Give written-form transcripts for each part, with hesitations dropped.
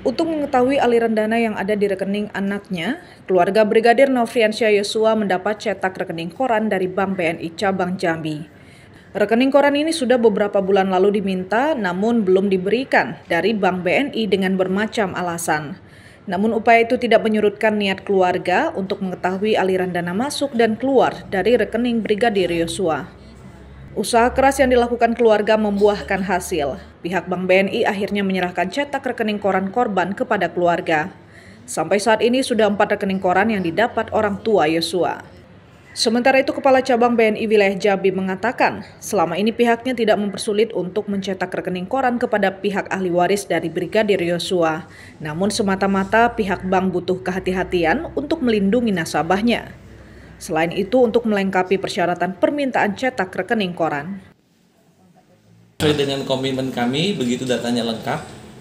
Untuk mengetahui aliran dana yang ada di rekening anaknya, keluarga Brigadir Nofriansyah Yosua mendapat cetak rekening koran dari Bank BNI Cabang Jambi. Rekening koran ini sudah beberapa bulan lalu diminta, namun belum diberikan dari Bank BNI dengan bermacam alasan. Namun upaya itu tidak menyurutkan niat keluarga untuk mengetahui aliran dana masuk dan keluar dari rekening Brigadir Yosua. Usaha keras yang dilakukan keluarga membuahkan hasil. Pihak Bank BNI akhirnya menyerahkan cetak rekening koran korban kepada keluarga. Sampai saat ini sudah 4 rekening koran yang didapat orang tua Yosua. Sementara itu, Kepala Cabang BNI Wilayah Jambi mengatakan, selama ini pihaknya tidak mempersulit untuk mencetak rekening koran kepada pihak ahli waris dari Brigadir Yosua. Namun semata-mata pihak bank butuh kehati-hatian untuk melindungi nasabahnya. Selain itu, untuk melengkapi persyaratan permintaan cetak rekening koran. Sesuai dengan komitmen kami, begitu datanya lengkap,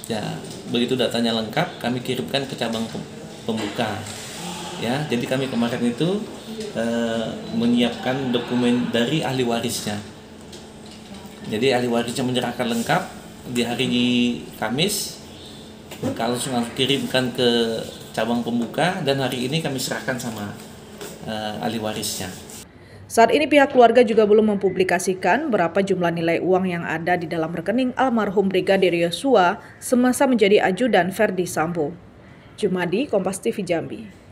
kami kirimkan ke cabang pembuka. Ya, jadi kami kemarin itu menyiapkan dokumen dari ahli warisnya. Jadi ahli warisnya menyerahkan lengkap di hari Kamis, langsung kirimkan ke cabang pembuka, dan hari ini kami serahkan sama ahli warisnya. Saat ini pihak keluarga juga belum mempublikasikan berapa jumlah nilai uang yang ada di dalam rekening almarhum Brigadir Yosua semasa menjadi ajudan Ferdi Sambo. Jumadi, Kompas TV Jambi.